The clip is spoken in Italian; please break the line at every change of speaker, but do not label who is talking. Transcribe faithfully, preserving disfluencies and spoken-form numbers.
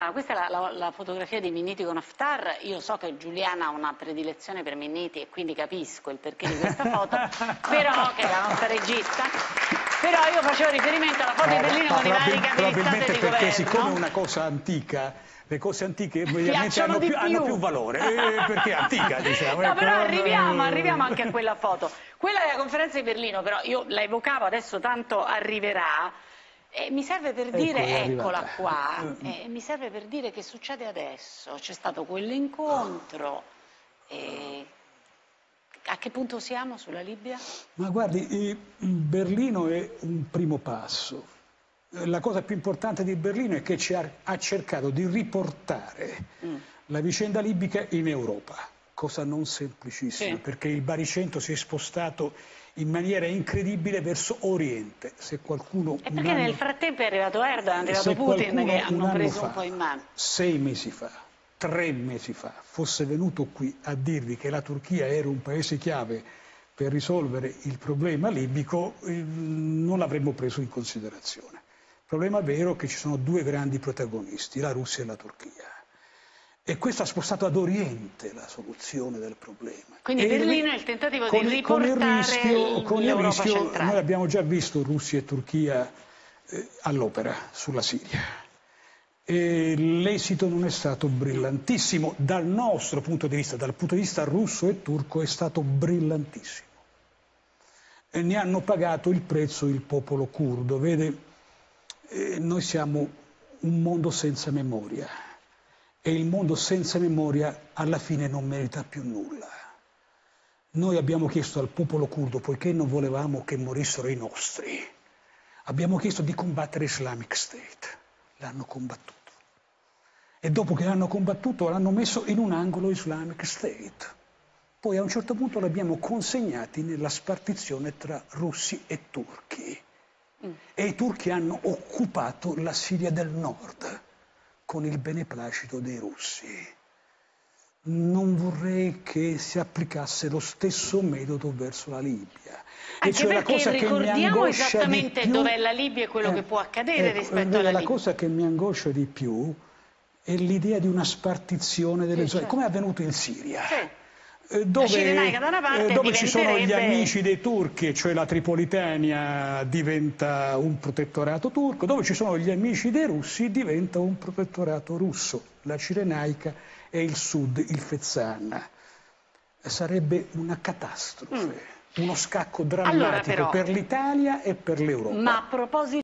Guarda, questa è la, la, la fotografia di Minniti con Haftar. Io so che Giuliana ha una predilezione per Minniti e quindi capisco il perché di questa foto, però, che è la nostra regista, però io facevo riferimento alla foto
no,
di Berlino con i vari capi di Stato e di
perché
governo.
Siccome è una cosa antica, le cose antiche ovviamente hanno
più,
più, hanno più valore, eh, perché è antica, diciamo.
No,
ecco,
però arriviamo,
no,
arriviamo anche a quella foto. Quella della conferenza di Berlino, però io la evocavo, adesso tanto arriverà. E mi serve per dire,
ecco,
eccola qua, e mi serve per dire che succede adesso. C'è stato quell'incontro. E a che punto siamo sulla Libia?
Ma guardi, Berlino è un primo passo. La cosa più importante di Berlino è che ci ha, ha cercato di riportare mm. la vicenda libica in Europa, cosa non semplicissima, sì. perché il baricentro si è spostato in maniera incredibile verso Oriente. Se qualcuno
e perché
anno,
nel frattempo è arrivato Erdogan, è arrivato Putin, che hanno
un
preso
fa,
un po' in mano.
Sei mesi fa, tre mesi fa, fosse venuto qui a dirvi che la Turchia era un paese chiave per risolvere il problema libico, non l'avremmo preso in considerazione. Il problema vero è che ci sono due grandi protagonisti, la Russia e la Turchia. E questo ha spostato ad Oriente la soluzione del problema.
Quindi
e
Berlino è il tentativo
con,
di riportare l'Europa centrale.
Noi abbiamo già visto Russia e Turchia eh, all'opera sulla Siria. L'esito non è stato brillantissimo, dal nostro punto di vista, dal punto di vista russo e turco è stato brillantissimo. E ne hanno pagato il prezzo il popolo curdo. Vede, eh, noi siamo un mondo senza memoria. E il mondo senza memoria alla fine non merita più nulla. Noi abbiamo chiesto al popolo curdo, poiché non volevamo che morissero i nostri, abbiamo chiesto di combattere Islamic State. L'hanno combattuto. E dopo che l'hanno combattuto l'hanno messo in un angolo Islamic State. Poi a un certo punto l'abbiamo consegnati nella spartizione tra russi e turchi. Mm. E i turchi hanno occupato la Siria del Nord con il beneplacito dei russi. Non vorrei che si applicasse lo stesso metodo verso la Libia.
Anche
e cioè
perché
la cosa
ricordiamo
che
esattamente
più,
dov'è la Libia e quello eh, che può accadere
ecco,
rispetto alla
la
Libia.
La cosa che mi angoscia di più è l'idea di una spartizione delle sì, zone, certo. come è avvenuto in Siria. Sì. Dove,
da una parte
dove ci sono gli
diventerebbe...
amici dei turchi, cioè la Tripolitania diventa un protettorato turco, dove ci sono gli amici dei russi diventa un protettorato russo, la Cirenaica e il sud, il Fezzan. Sarebbe una catastrofe, mm. uno scacco drammatico allora, però, per l'Italia e per l'Europa.
Ma a proposito